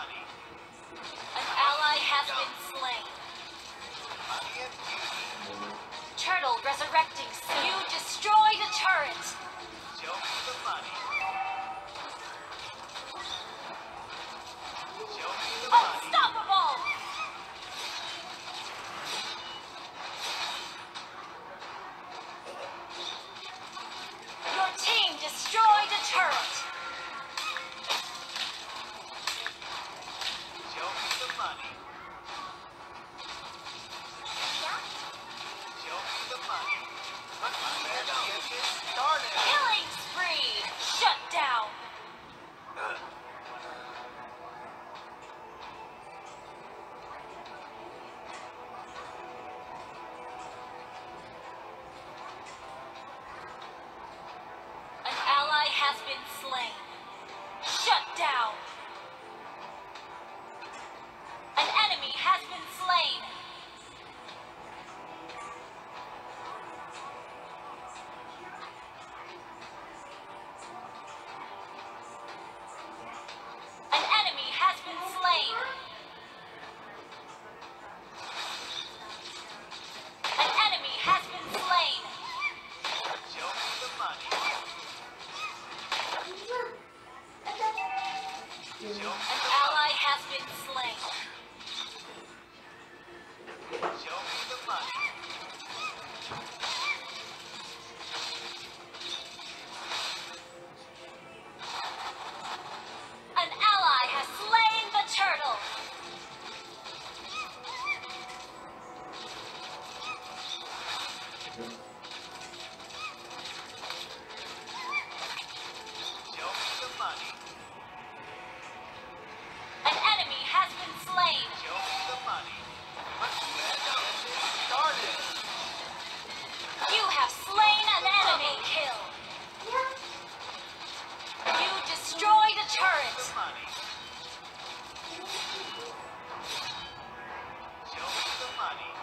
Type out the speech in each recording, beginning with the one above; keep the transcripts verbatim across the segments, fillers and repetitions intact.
money. An ally has been slain. Money and beauty. Turtle resurrecting. You destroyed a turret. Show me the money. Show me the money. Unstoppable! Your team destroyed a turret. Show me the money. Show me the money. Let's get this started. Killing spree. Shut down. An ally has been slain. Shut down. An enemy has been slain. An enemy has been slain. An enemy has been slain. Show me the money. Show me An ally has been slain. Show me the money. An ally has slain the turtle. Show me the money. An enemy has been slain. Show me the money. Let's get this started. You have slain an enemy. Kill. You destroyed a turret. The money. Show me the money.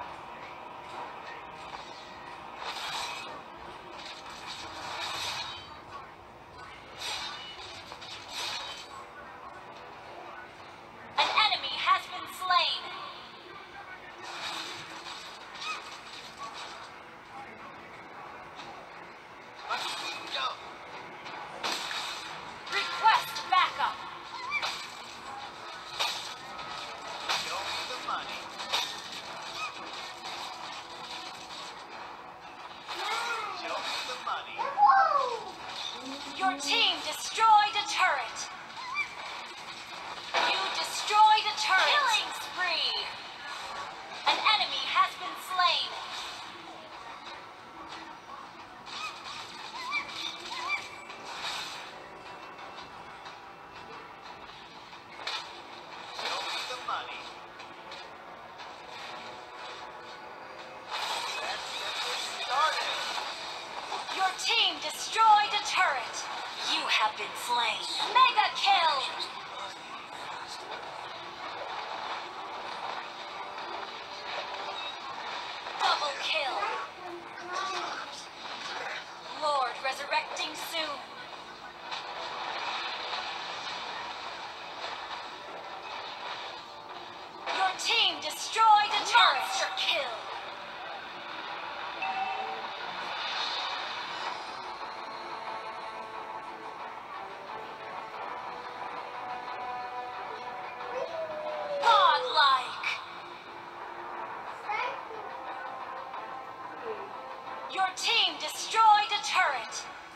An enemy has been slain. Let's go. Request backup. Show me the money. Show me the money. Your team destroyed a turret. You destroyed a turret. Killing spree. An enemy has been slain. Show me the money. Let's get this started. Your team destroyed a turret. You have been slain. Mega kill. Double kill. Lord resurrecting soon. Your team destroyed a turret. Monster kill. Godlike. Your team destroyed a turret.